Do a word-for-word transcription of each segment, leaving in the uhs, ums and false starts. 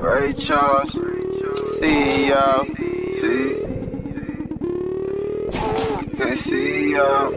Ray Charles, see y'all, see, can't see y'all.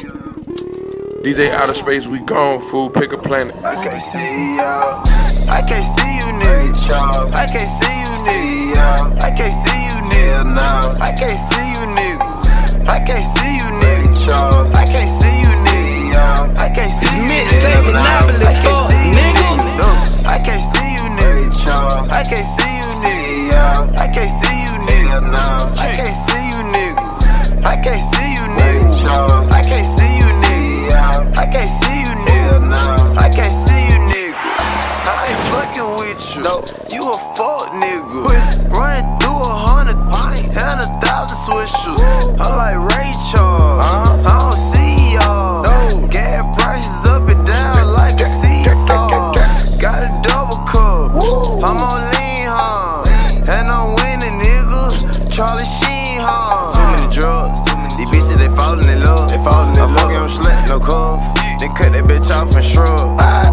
D J Outer Space, we gone, fool, pick a planet. I can't see y'all, I can't see you nigga, Charles. I can't see you nigga, y'all. I can't see you nigga, now. I can't see you nigga, I can't see you nigga, Charles. I can't see you nigga, y'all. I can't see you nigga, now. I can't see you nigga, I can't see you nigga, Charles. I can't see you nigga, y'all. I can't see you nigga, now. I can't see you nigga, I can't see you nigga, Charles. I can't see you nigga, y'all. I can't see you nigga, now. I can't see you nigga. I ain't fucking with you. No, you a fuck nigga. Running through a hundred pints and a thousand swishers. I'm like Ray Charles. Uh-huh. I don't see y'all. No, gas prices up and down like a seesaw. Got a double cup. Woo. I'm on lean, huh? And I'm winning, nigga. Charlie Sheen, huh? Too many drugs. These bitches, they fallin' in love. They fallin' in love. I'm fucking on slut, no cuff. Then cut that bitch off and shrug. I,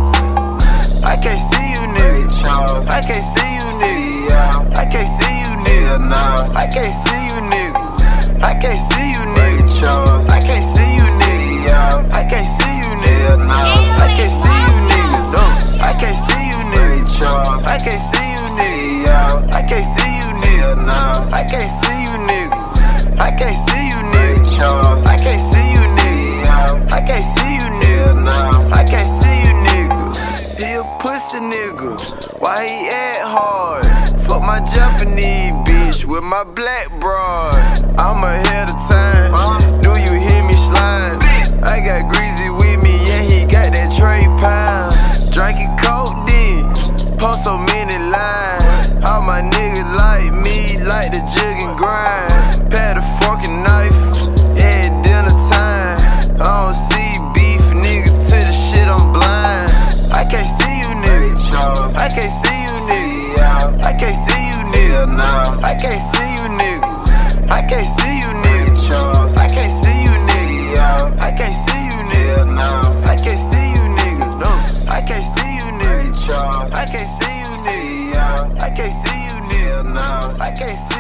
I can't see you, nigga, Charles. I can't see you, nigga, yeah. I can't see you, nigga, nah. I can't see you, nigga. I can't see you, nigga, Charles. I can't see you, nigga, yeah. I can't see you, nigga, nah. I can't see you, nigga, no. I can't see you, nigga, Charles. I can't see you, nigga, yeah. I can't see you, nigga, nah. I can't see you, nigga. I can't see you, nigga, Charles. I can't see you, nigga, yeah. I can't see you, nigga, nah. I can't see you, nigga. He a pussy nigga, why he act hard? Fuck my Japanese bitch with my black broad. I'm ahead of time, do you hear me slime? I got Greasy with me, yeah, he got that Trey pound. Drinking codeine, post so many lines. All my niggas like me, like the jig and grind. Pad a fork and knife, yeah, dinner time. I don't see beef, nigga, to the shit I'm blind. I can't see you, nigga, Charles. I can't see you, nigga, yeah. I can't see you, nigga, nah. I can't see you, nigga. I can't see you, nigga, Charles. I can't see you, nigga, yeah. I can't see you, nigga, nah. I can't see you, nigga, no. I can't see you, nigga, Charles. I can't see you, nigga, yeah. I can't see you, nigga, nah. I can't see